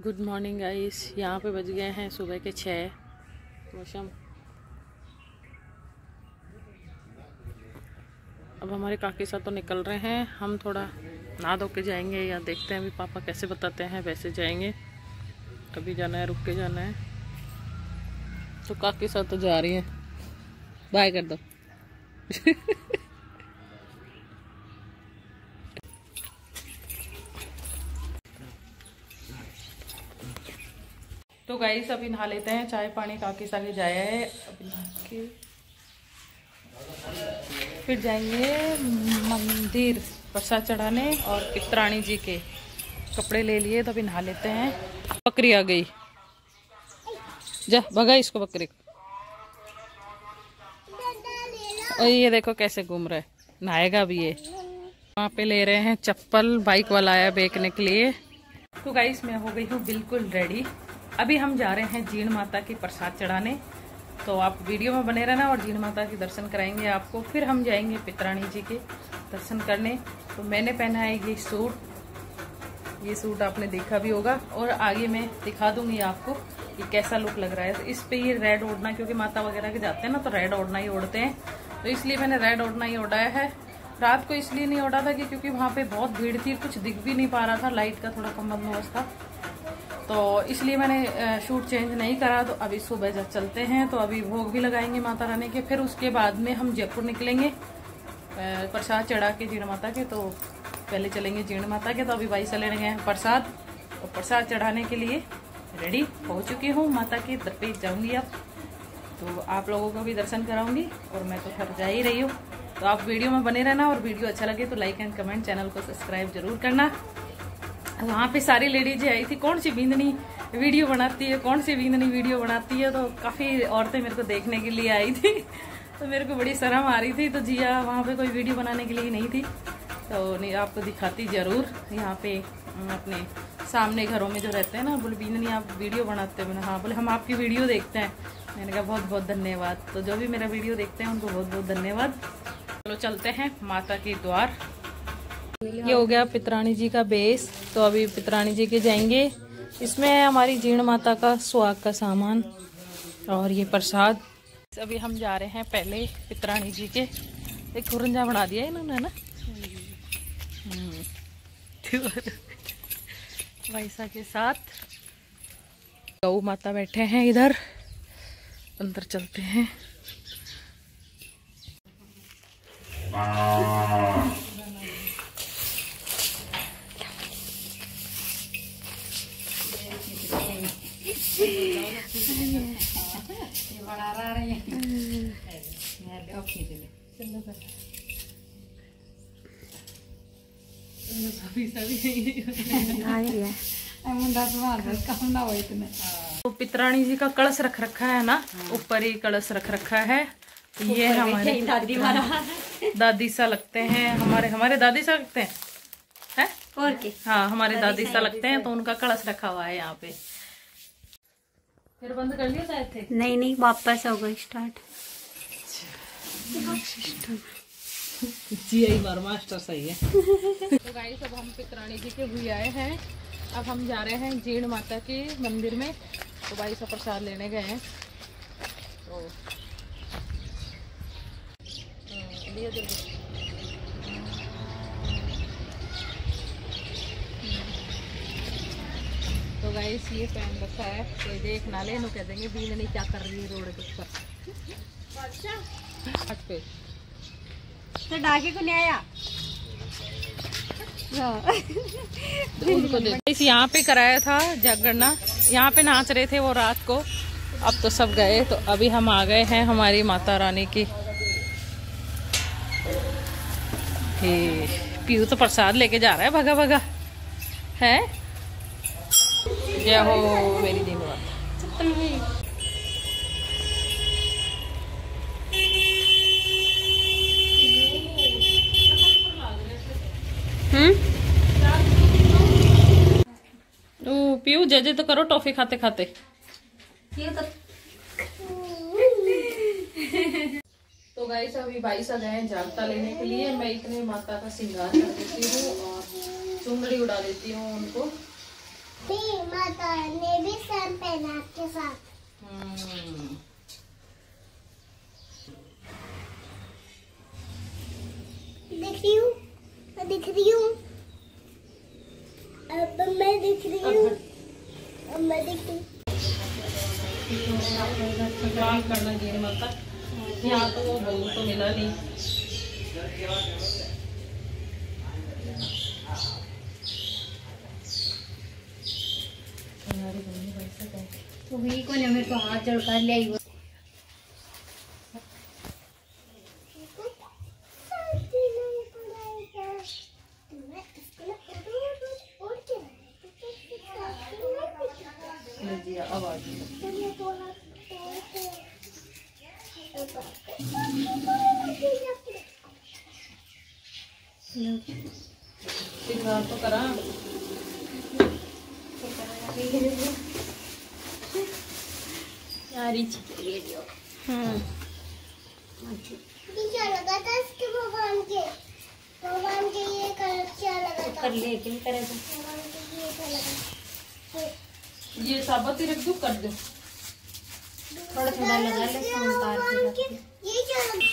Good morning guys. यहाँ पे बज गए हैं सुबह के 6। मौसम अब हमारे काकी साथ तो निकल रहे हैं। हम थोड़ा नहा धो के जाएंगे या देखते हैं अभी पापा कैसे बताते हैं वैसे जाएंगे। कभी जाना है, रुक के जाना है। तो काकी साथ तो जा रही है। बाय कर दो। तो गाइस अभी नहा लेते हैं। चाय पानी काकी साथ जाया है। अभी नहा के फिर जाएंगे मंदिर प्रसाद चढ़ाने और पितरानी जी के कपड़े ले लिए। तो अभी नहा लेते हैं। बकरी आ गई, जा भगा इसको बकरी को। और ये देखो कैसे घूम रहा है, नहाएगा भी ये। वहाँ पे ले रहे हैं चप्पल, बाइक वाला आया बेचने के लिए। तो गाइस मैं हो गई हूँ बिल्कुल रेडी। अभी हम जा रहे हैं जीण माता की प्रसाद चढ़ाने। तो आप वीडियो में बने रहना और जीण माता के दर्शन कराएंगे आपको। फिर हम जाएंगे पितरानी जी के दर्शन करने। तो मैंने पहना है ये सूट। ये सूट आपने देखा भी होगा और आगे मैं दिखा दूंगी आपको कि कैसा लुक लग रहा है। तो इस पे ये रेड ओढ़ना, क्योंकि माता वगैरह के जाते हैं ना तो रेड ओढ़ना ही ओढ़ते हैं, तो इसलिए मैंने रेड ओढ़ना ही ओढ़ाया है। रात को इसलिए नहीं ओढ़ा था कि क्योंकि वहाँ पे बहुत भीड़ थी, कुछ दिख भी नहीं पा रहा था, लाइट का थोड़ा कम बंदोबस्त था, तो इसलिए मैंने शूट चेंज नहीं करा। तो अभी सुबह चलते हैं। तो अभी भोग भी लगाएंगे माता रानी के। फिर उसके बाद में हम जयपुर निकलेंगे प्रसाद चढ़ा के जीण माता के। तो पहले चलेंगे जीण माता के। तो अभी भाई से लेने गए हैं प्रसाद, और प्रसाद चढ़ाने के लिए रेडी हो चुकी हूँ। माता के दर पे जाऊंगी अब। तो आप लोगों को भी दर्शन कराऊंगी और मैं तो घर जा ही रही हूँ। तो आप वीडियो में बने रहना और वीडियो अच्छा लगे तो लाइक एंड कमेंट, चैनल को सब्सक्राइब जरूर करना। वहाँ पे सारी लेडीज आई थी, कौन सी बिंदनी वीडियो बनाती है, कौन सी बिंदनी वीडियो बनाती है। तो काफ़ी औरतें मेरे को देखने के लिए आई थी। तो मेरे को बड़ी शर्म आ रही थी। तो जिया वहाँ पे कोई वीडियो बनाने के लिए नहीं थी। तो नहीं आपको दिखाती ज़रूर। यहाँ पे अपने सामने घरों में जो रहते हैं ना, बोले बिंदनी आप वीडियो बनाते हो। हाँ, बोले हम आपकी वीडियो देखते हैं। मैंने कहा बहुत बहुत धन्यवाद। तो जो भी मेरा वीडियो देखते हैं उनको बहुत बहुत धन्यवाद। चलो चलते हैं माता के द्वार। ये हो गया पितरानी जी का बेस। तो अभी पितरानी जी के जाएंगे। इसमें है हमारी जीण माता का सुहाग का सामान और ये प्रसाद। अभी हम जा रहे हैं पहले पितरानी जी के। एक खुरंजा बना दिया इन्होंने ना वैसा के साथ। गौ माता बैठे हैं इधर, अंदर चलते हैं। तो पितरानी जी का कलश रख रखा है ना, ऊपर ही कलश रख रखा है। ये हमारे दादी सा लगते हैं, हमारे दादी सा लगते हैं और के। हाँ, हमारे दादी सा लगते हैं। तो उनका कलश रखा हुआ है यहाँ पे। फिर बंद कर लिया शायद थे। नहीं वापस होगा स्टार्ट। जी बार मास्टर सही है। तो गाइस अब हम पितरानी जी के हुए आए हैं। अब हम जा रहे हैं जीण माता के मंदिर में। तो भाई सब प्रसाद लेने गए हैं। तो तो गाइस ये पहन रखा है, कोई देख ना ले, कह देंगे बीन क्या कर रही है रोड के ऊपर। तो डाके को नहीं आया। उनको दे। इस यहाँ पे कराया था जागरणा, यहाँ पे नाच रहे थे वो रात को। अब तो सब गए। तो अभी हम आ गए हैं हमारी माता रानी की। पीयू तो प्रसाद लेके जा रहा है भगा भगा है। जय हो मेरी जीण माता। पीयू जजे तो करो टॉफी खाते खाते। तो गाइस अभी भाई साहब गए जागता लेने के लिए। मैं इतने माता का श्रृंगार कर देती हूँ और चुनरी उड़ा देती हूँ उनको। माता ने भी सैम पहना आपके साथ। दिख रही हूँ, दिख रही हूँ, अब मैं दिख रही हूँ, अब मैं दिख रही हूँ। करना चाहिए माता, यहाँ तो वो बहू तो मिला नहीं। तो वही को मेरे को हाथ जोड़ कर ले आई। तो करा क्या लगा था इसके भगवान के ये क्या लगा था? कर ले क्यों करे तो भगवान के ये क्या लगा? ये साबुत ही रख दो, कर दो थोड़ा थोड़ा लगा ले संतार के। ये क्या लगा?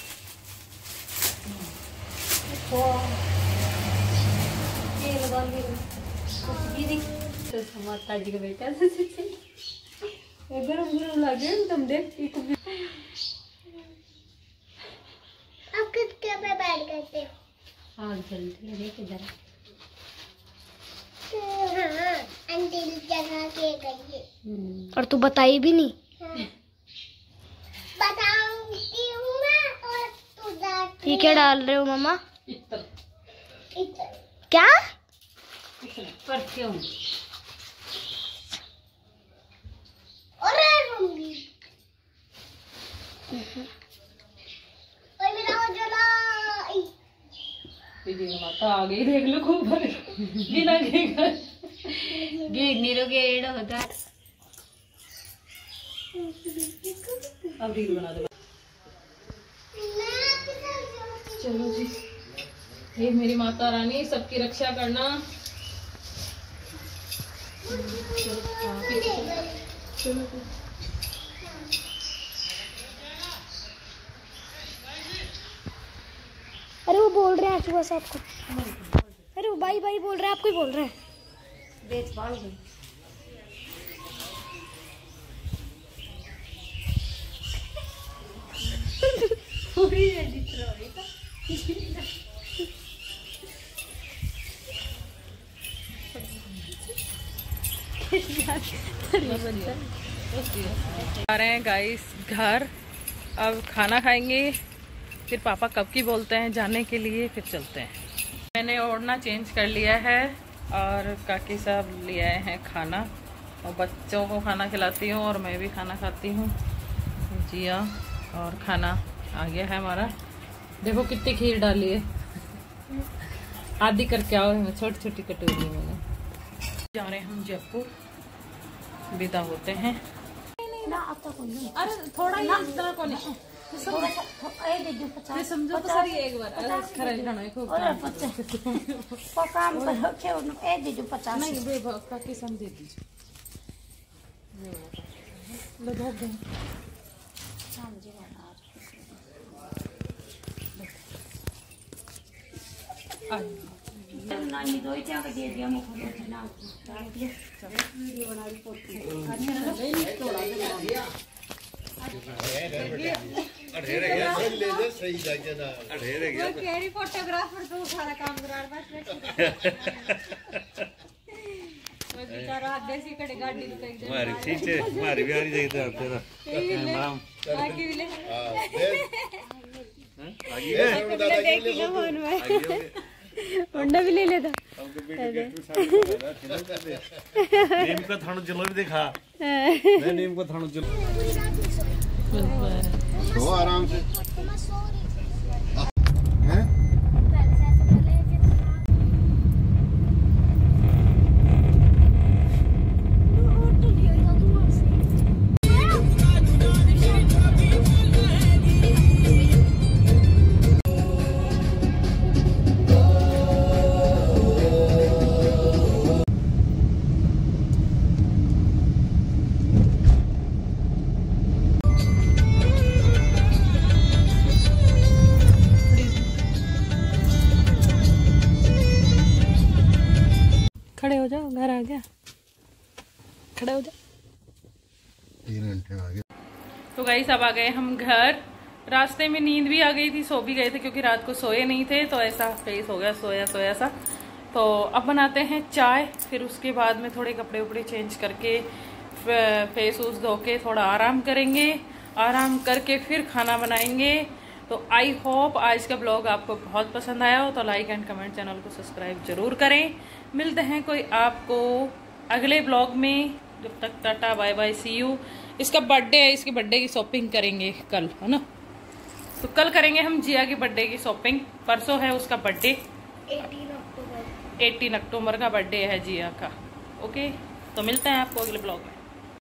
ये लगा ले ये देख तो समाता जी का बेटा गरम गरम लगे तुम देख। आप किसके पे बैठ करते हो? आग जलती है देख इधर। हाँ आंटी जगह के गई और तू बताई भी नहीं। हाँ। बताऊंगी हूँ मैं और तू ये क्या डाल रहे हो मम्मा? इत्र। क्या? परफ्यूम। माता आ गई देख लो खूब बिना गेड़ होता। अब रील बना दो। चलो जी, हे मेरी माता रानी सबकी रक्षा करना। चलो अरे वो बोल रहे हैं सुबह से आपको। अरे वो भाई भाई बोल रहे हैं, आपको ही बोल रहे हैं। देख बाल गई। आ रहे हैं गाइस घर, अब खाना खाएंगे, फिर पापा कब की बोलते हैं जाने के लिए, फिर चलते हैं। मैंने ओढ़ना चेंज कर लिया है और काकी साहब ले आए हैं खाना, और बच्चों को खाना खिलाती हूँ और मैं भी खाना खाती हूँ। जिया और खाना आ गया है हमारा। देखो कितनी खीर डाली है, आधी करके आओ, छोटी छोटी कटोरी मैंने। जा रहे हैं हम जयपुर, विदा होते हैं। अरे थोड़ा ही को नहीं समझो तो सर एक बार काम करो दे दो 50 नहीं बेभक्का की सम दे दीजिए। नानी दो चाक दे दिया मुझे ना वीडियो बना रही पोती सही जाके ना वो केरी फोटोग्राफर तो सारा काम करा बस बेचारा देसी कड़े गाड़ी तो एक मारी ठीक है मारी भी आ रही जाए तो तेरा नाम बाकी भी ले आगे देख लो फोन में होंडा भी ले लेता। नीम का थानू चलो भी देखा मैं नीम का थानू चलो तो आराम से हैं खड़ा हो जा। 3 घंटे में आ गए। तो गाइस अब आ गए हम घर। रास्ते में नींद भी आ गई थी, सो भी गए थे क्योंकि रात को सोए नहीं थे, तो ऐसा फेस हो गया सोया सोया सा। तो अब बनाते हैं चाय, फिर उसके बाद में थोड़े कपड़े उपड़े चेंज करके फेस वूस धो के थोड़ा आराम करेंगे। आराम करके फिर खाना बनाएंगे। तो आई होप आज का ब्लॉग आपको बहुत पसंद आया हो, तो लाइक एंड कमेंट, चैनल को सब्सक्राइब जरूर करें। मिलते हैं कोई आपको अगले ब्लॉग में। जब तक tata bye bye, see you. इसका बर्थडे है, इसके बर्थडे की शॉपिंग करेंगे कल, है ना? तो कल करेंगे हम जिया की बर्थडे की शॉपिंग। परसों है उसका बर्थडे, 18 अक्टूबर का बर्थडे है जिया का। ओके, तो मिलते हैं आपको अगले ब्लॉग में।